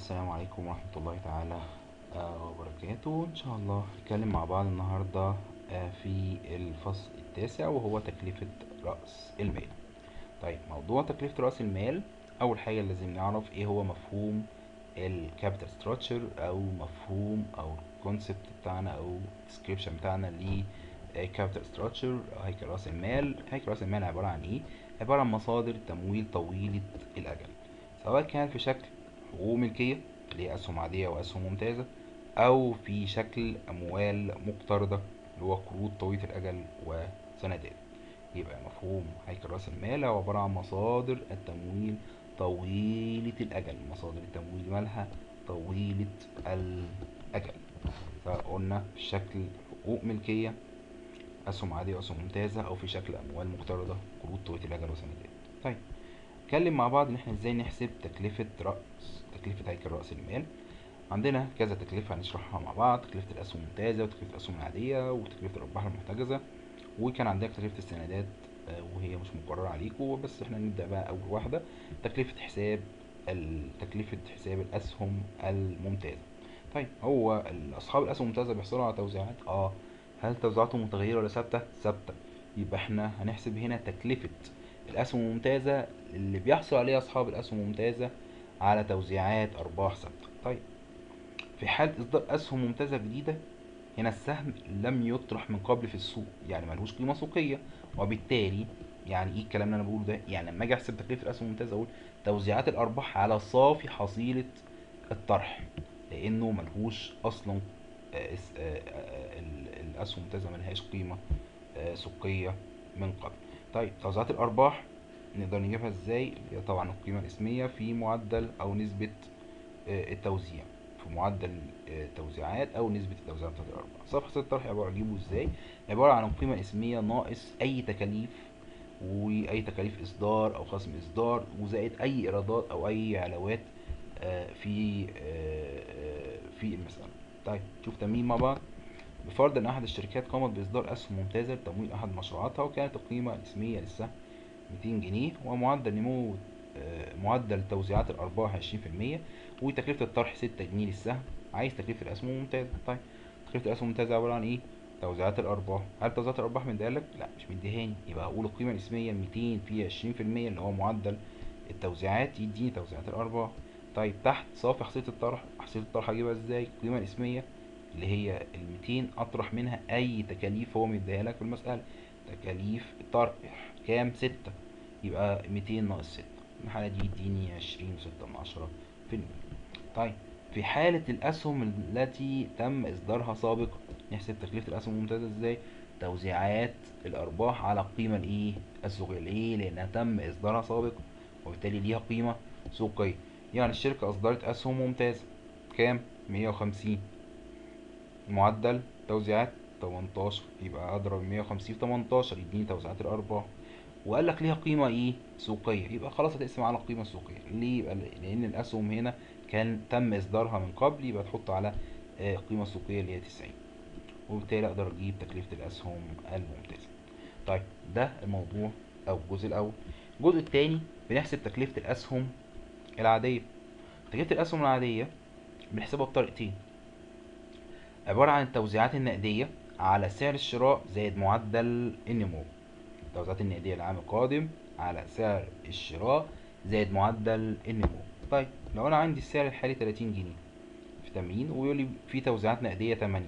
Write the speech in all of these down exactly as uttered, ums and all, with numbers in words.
السلام عليكم ورحمة الله تعالى آه، وبركاته. إن شاء الله نتكلم مع بعض النهاردة آه، في الفصل التاسع، وهو تكلفة رأس المال. طيب، موضوع تكلفة رأس المال، أول حاجة لازم نعرف إيه هو مفهوم الكابيتال ستراكشر، أو مفهوم أو الكونسبت بتاعنا أو الديسكريبشن بتاعنا ل كابيتال ستراكشر. هيكل رأس المال. هيكل رأس المال عبارة عن إيه؟ عبارة عن مصادر تمويل طويلة الأجل، سواء كان في شكل حقوق ملكية اللي هي أسهم عادية وأسهم ممتازة، أو في شكل أموال مقترضة اللي هو قروض طويلة الأجل وسندات. يبقى مفهوم هيكل رأس المال هو عبارة عن مصادر التمويل طويلة الأجل. مصادر التمويل مالها طويلة الأجل، فقلنا في شكل حقوق ملكية، أسهم عادية وأسهم ممتازة، أو في شكل أموال مقترضة، قروض طويلة الأجل وسندات. طيب، نتكلم مع بعض ان احنا ازاي نحسب تكلفة رأس تكلفة هيكل رأس المال. عندنا كذا تكلفة هنشرحها مع بعض: تكلفة الأسهم الممتازة، وتكلفة الأسهم العادية، وتكلفة الأرباح المحتجزة، وكان عندنا تكلفة السندات آه، وهي مش مقررة عليكم. بس احنا نبدأ بقى أول واحدة: تكلفة حساب ال- تكلفة حساب الأسهم الممتازة. طيب، هو ال- أصحاب الأسهم الممتازة بيحصلوا على توزيعات. اه هل توزيعاتهم متغيرة ولا ثابتة؟ ثابتة. يبقى احنا هنحسب هنا تكلفة الأسهم الممتازة اللي بيحصل عليها أصحاب الأسهم الممتازة على توزيعات أرباح ثابتة. طيب، في حالة إصدار أسهم ممتازة جديدة، هنا السهم لم يطرح من قبل في السوق، يعني ملهوش قيمة سوقية، وبالتالي يعني ايه الكلام اللي انا بقوله ده؟ يعني لما اجي احسب تكلفة الاسهم الممتازة اقول توزيعات الارباح على صافي حصيلة الطرح، لانه ملهوش اصلا آه، اس- آه، آه، ال- الاسهم الممتازة ملهاش قيمة آه، سوقية من قبل. طيب، توزيعات الارباح نقدر نجيبها ازاي؟ اللي هي طبعا القيمة الاسمية في معدل او نسبة آه، التوزيع، في معدل آه، توزيعات او نسبة التوزيعات بتاعت الارباح. صافي حصيلة الطرح عبارة اجيبه ازاي؟ عبارة عن القيمة الاسمية ناقص اي تكاليف، واي تكاليف اصدار او خصم اصدار، وزائد اي ايرادات او اي علاوات آه، في آه، آه، في المسألة. طيب، شوف تمرين مع بعض. بفرض ان احد الشركات قامت باصدار اسهم ممتازة لتمويل احد مشروعاتها، وكانت القيمة الاسمية للسهم ميتين جنيه، ومعدل نمو آه، معدل توزيعات الأرباح عشرين في المية، وتكلفة الطرح ستة جنيه للسهم. عايز تكلفة الأسهم الممتازة. طيب، تكلفة الأسهم الممتازة عبارة عن إيه؟ توزيعات الأرباح. هل توزيعات الأرباح مديهالك؟ لا، مش مديهاني. يبقى هقول القيمة الاسمية ميتين في عشرين في المية اللي هو معدل التوزيعات يديني توزيعات الأرباح. طيب، تحت صافي حصيلة الطرح. حصيلة الطرح هجيبها ازاي؟ القيمة الاسمية اللي هي الميتين أطرح منها أي تكاليف هو مديهالك في المسألة. تكاليف الطرح كام؟ ستة. يبقى ميتين ناقص ستة، الحالة دي يديني عشرين وستة من عشرة في المية. طيب، في حالة الأسهم التي تم إصدارها سابقا، نحسب تكلفة الأسهم الممتازة إزاي؟ توزيعات الأرباح على القيمة الإيه؟ السوقية. ليه؟ لأنها تم إصدارها سابقا، وبالتالي ليها قيمة سوقية. يعني الشركة أصدرت أسهم ممتازة كام؟ مية وخمسين. معدل توزيعات تمنتاشر، يبقى أضرب مية وخمسين في تمنتاشر يديني توزيعات الأرباح. وقال لك ليها قيمة ايه؟ سوقية. يبقى خلاص هتقسم على القيمة السوقية. ليه؟ يبقى لأن الأسهم هنا كان تم إصدارها من قبل، يبقى تحط على آه، القيمة السوقية اللي هي تسعين، وبالتالي أقدر أجيب تكلفة الأسهم الممتازة. طيب، ده الموضوع أو الجزء الأول. الجزء التاني بنحسب تكلفة الأسهم العادية. تكلفة الأسهم العادية بنحسبها بطريقتين: عبارة عن التوزيعات النقدية على سعر الشراء زائد معدل النمو. التوزيعات النقدية العام القادم على سعر الشراء زائد معدل النمو. طيب، لو أنا عندي السعر الحالي تلاتين جنيه في تمرين، ويقول لي في توزيعات نقدية تمانية،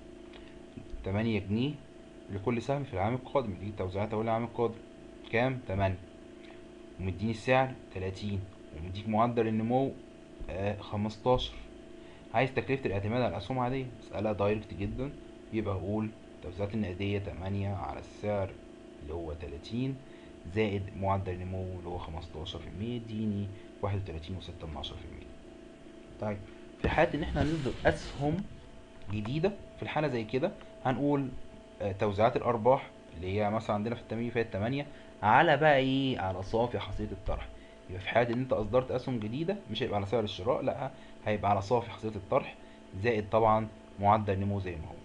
تمانية جنيه لكل سهم في العام القادم، دي توزيعات أول العام القادم كام؟ تمانية، ومديني السعر تلاتين، ومديك معدل النمو آه خمستاشر. عايز تكلفة الاعتماد على الأسهم عادية، مسألة دايركت جدا. يبقى أقول التوزيعات النقدية تمانية على السعر اللي هو تلاتين، زائد معدل النمو اللي هو خمستاشر في المية، يديني واحد وتلاتين وستة من عشرة في المية. طيب، في حالة إن احنا هنصدر أسهم جديدة، في الحالة زي كده هنقول آه، توزيعات الأرباح اللي هي مثلا عندنا في التمرين فيها تمانية، على بقى إيه؟ على صافي حصيلة الطرح. يبقى في حالة إن أنت أصدرت أسهم جديدة، مش هيبقى على سعر الشراء، لأ، هيبقى على صافي حصيلة الطرح زائد طبعا معدل النمو زي ما هو.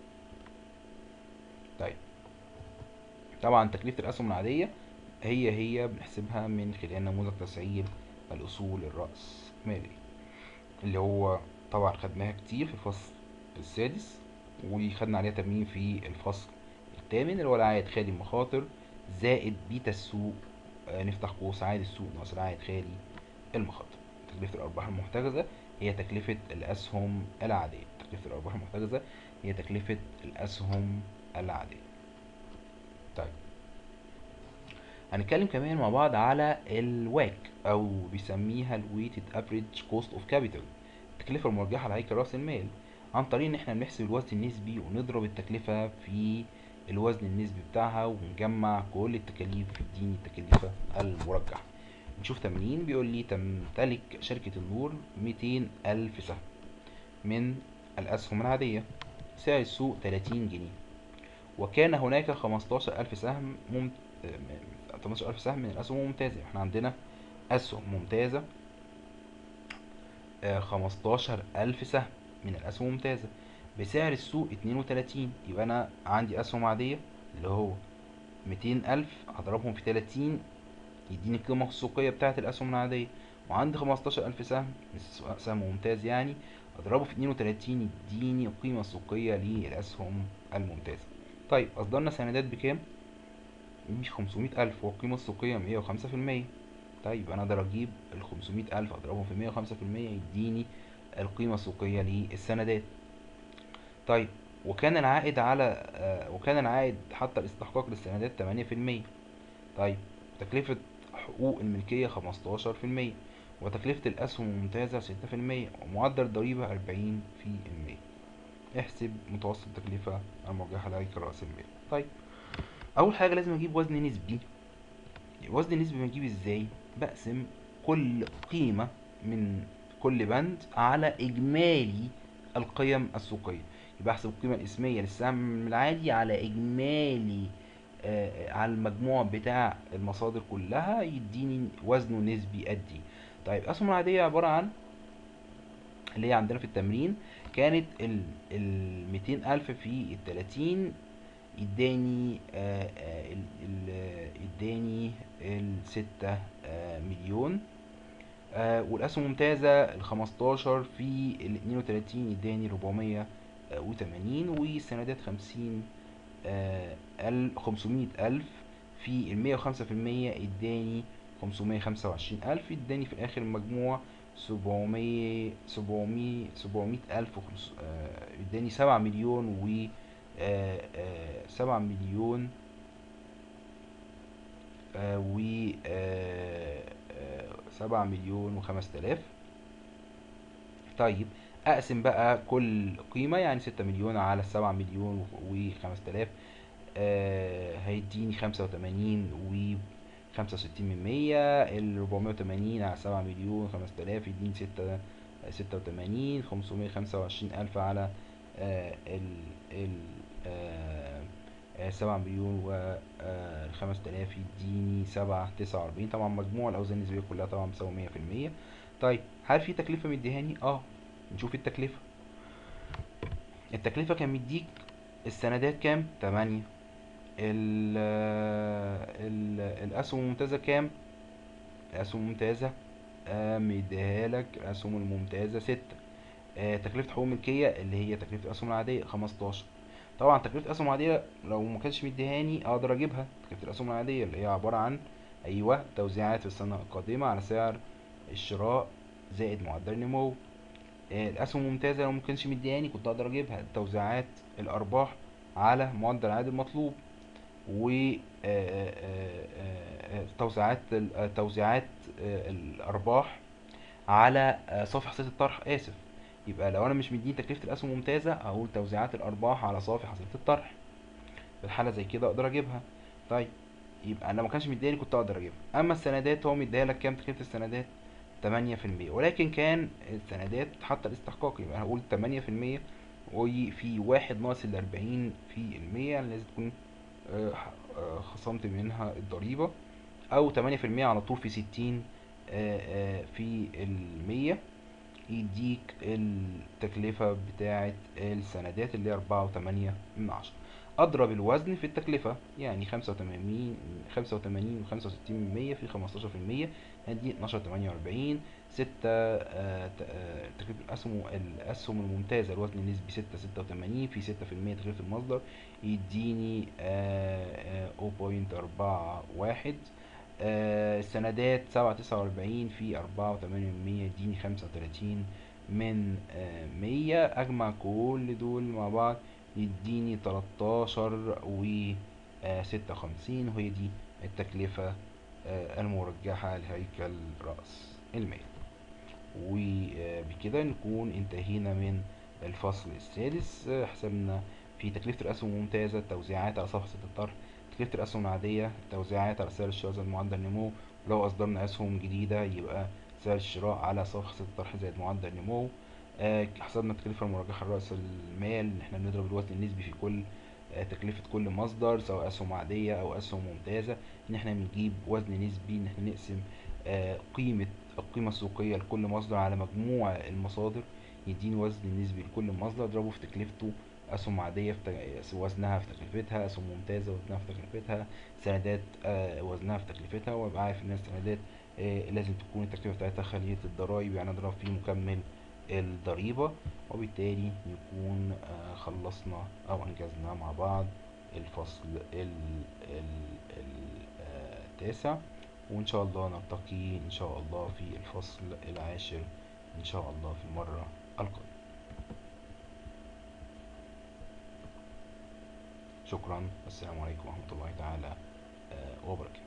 طيب، طبعا تكلفة الأسهم العادية هي هي بنحسبها من خلال نموذج تسعير الأصول الرأسمالية. اللي هو طبعا خدناها كتير في الفصل السادس، وخدنا عليها تمرين في الفصل الثامن، اللي هو العائد خالي المخاطر زائد بيتا السوق، آه، نفتح قوس عائد السوق ناقص العائد خالي المخاطر. تكلفة الأرباح المحتجزة هي تكلفة الأسهم العادية. تكلفة الأرباح المحتجزة هي تكلفة الأسهم العادية. طيب، هنتكلم كمان مع بعض على الواك، أو بيسميها الويتد افريج كوست اوف كابيتال، التكلفة المرجحة لهيكل رأس المال، عن طريق إن احنا بنحسب الوزن النسبي ونضرب التكلفة في الوزن النسبي بتاعها ونجمع كل التكاليف يديني التكلفة المرجحة. نشوف تمرين بيقول لي تمتلك شركة النور ميتين ألف سهم من الأسهم العادية، سعر السوق تلاتين جنيه، وكان هناك خمستاشر ألف سهم مم... خمستاشر ألف سهم من الأسهم الممتازة. احنا عندنا أسهم ممتازة، آه، خمستاشر ألف سهم من الأسهم الممتازة بسعر السوق اتنين وتلاتين. يبقى أنا عندي أسهم عادية اللي هو ميتين ألف، هضربهم في تلاتين يديني القيمة السوقية بتاعة الأسهم العادية، وعندي خمستاشر ألف سهم سهم ممتاز يعني، أضربه في اتنين وتلاتين يديني القيمة السوقية للأسهم الممتازة. طيب، أصدرنا سندات بكام؟ مش خمسمية ألف، والقيمة السوقية مية وخمسة في المية. طيب، أنا أقدر أجيب الخمسمية ألف أضربهم في مية وخمسة في المية يديني القيمة السوقية للسندات. طيب، وكان العائد على آه وكان العائد حتى الاستحقاق للسندات تمانية في المية. طيب، تكلفة حقوق الملكية خمستاشر في المية، وتكلفة الأسهم الممتازة ستة في المية، ومعدل الضريبة أربعين في المية. احسب متوسط التكلفة المرجحة لهيكل رأس المال. طيب، أول حاجة لازم أجيب وزن نسبي. الوزن النسبي بنجيب ازاي؟ بقسم كل قيمة من كل بند على إجمالي القيم السوقية. يبقى أحسب القيمة الإسمية للسهم العادي على إجمالي آه على المجموع بتاع المصادر كلها يديني وزنه النسبي قد ايه. طيب، الأسهم العادية عبارة عن اللي هي عندنا في التمرين كانت ال ال ميتين ألف في التلاتين، اداني آه، آه، ال- ال- اداني الستة آه، مليون، آه، والأسهم الممتازة الخمستاشر في الاتنين وتلاتين اداني ربعمية وتمانين، والسندات خمسين خمسمية ألف في المية وخمسة في المية اداني خمسمية خمسة وعشرين ألف، اداني في الآخر المجموع سبعمية سبعمية سبعمية ألف وخمس- آه، اداني سبعة مليون و آه، آه، سبعة مليون آه، و آه، آه، سبعة مليون وخمس تلاف. طيب، اقسم بقى كل قيمة، يعني ستة مليون على سبعة مليون وخمس تلاف، آه، هيديني خمسة وتمانين و خمسة وستين من مية. الربعمية وتمانين على سبعة مليون خمس تلاف يديني ستة ستة وتمانين. خمسمية خمسة وعشرين ألف على آه، ال ال آه، آه، سبعة مليون وخمس تلاف يديني سبعة تسعة وأربعين. طبعا مجموع الأوزان النسبية كلها طبعا بتساوي مية في المية. طيب، هل في تكلفة مديهاني؟ اه نشوف التكلفة. التكلفة كان مديك السندات كام؟ تمانية. ال ال الأسهم الممتازة كام؟ الأسهم الممتازة آه مديهالك الأسهم الممتازة ستة. آه تكلفة حقوق ملكية اللي هي تكلفة الأسهم العادية خمستاشر. طبعا تكلفة الأسهم العادية لو ما كانش مديهاني أقدر أجيبها. تكلفة الأسهم العادية اللي هي عبارة عن أيوه توزيعات في السنة القادمة على سعر الشراء زائد معدل النمو. آه الأسهم الممتازة لو ما كانش مديهاني كنت أقدر أجيبها توزيعات الأرباح على معدل العائد المطلوب، و آه، آه، آه، آه، توزيعات ال- آه، توزيعات آه، الارباح على آه، صافي حصيلة الطرح، اسف. يبقى لو انا مش مديني تكلفة الاسهم ممتازة هقول توزيعات الارباح على صافي حصيلة الطرح. في الحالة زي كده اقدر اجيبها. طيب، يبقى انا لو ما كانش مدياني كنت اقدر اجيبها. اما السندات هو مديها لك كام تكلفة السندات؟ تمانية في المية، ولكن كان السندات حتى الاستحقاق، يبقى هقول تمانية في المية وفي واحد ناقص الأربعين في المية، يعني لازم تكون آه، آه، خصمت منها الضريبة، أو تمانية في المية على طول في ستين آه، آه، في المية، يديك التكلفة بتاعة السندات اللي هي أربعة وتمانية من عشرة. اضرب الوزن في التكلفة، يعني خمسة وتمانين خمسة وتمانين وخمسة وستين من مية في خمستاشر في المية هدي اتناشر تمانية واربعين. ستة آه، ت- آه، تكلفة الأسهم الأسهم الممتازة الوزن النسبي ستة ستة وتمانين في ستة في المية تكلفة المصدر، يديني صفر بوينت أربعة واحد. آه، السندات سبعة تسعة وأربعين في أربعة وتمانية من مية يديني خمسة وتلاتين من آه، مية. أجمع كل دول مع بعض يديني تلاتاشر و ستة وخمسين، وهي دي التكلفة آه، المرجحة لهيكل رأس المال. وبكده نكون انتهينا من الفصل السادس. آه، حسبنا في تكلفة الأسهم الممتازة التوزيعات على صفحة الطرح، تكلفة الأسهم العادية التوزيعات على سعر الشراء زائد معدل النمو، ولو أصدرنا أسهم جديدة يبقى سعر الشراء على صفحة الطرح زائد معدل النمو. آه، حسبنا التكلفة المرجحة لرأس المال إن احنا بنضرب الوزن النسبي في كل آه، تكلفة كل مصدر سواء أسهم عادية أو أسهم ممتازة، إن احنا بنجيب وزن نسبي إن احنا نقسم آه، قيمة القيمة السوقية لكل مصدر على مجموع المصادر، يديني وزن نسبي لكل مصدر اضربه في تكلفته. أسهم عادية في تك- وزنها في تكلفتها، أسهم ممتازة وزنها في تكلفتها، سندات آه، وزنها في تكلفتها، وأبقى عارف إن السندات آه، لازم تكون التكلفة بتاعتها خالية الضرايب، يعني أضرب فيه مكمل الضريبة. وبالتالي نكون آه، خلصنا أو أنجزنا مع بعض الفصل ال- ال- ال- آه، التاسع. وإن شاء الله نلتقي إن شاء الله في الفصل العاشر إن شاء الله في المرة القادمة. شكرا، السلام عليكم ورحمة الله تعالى آه، وبركاته.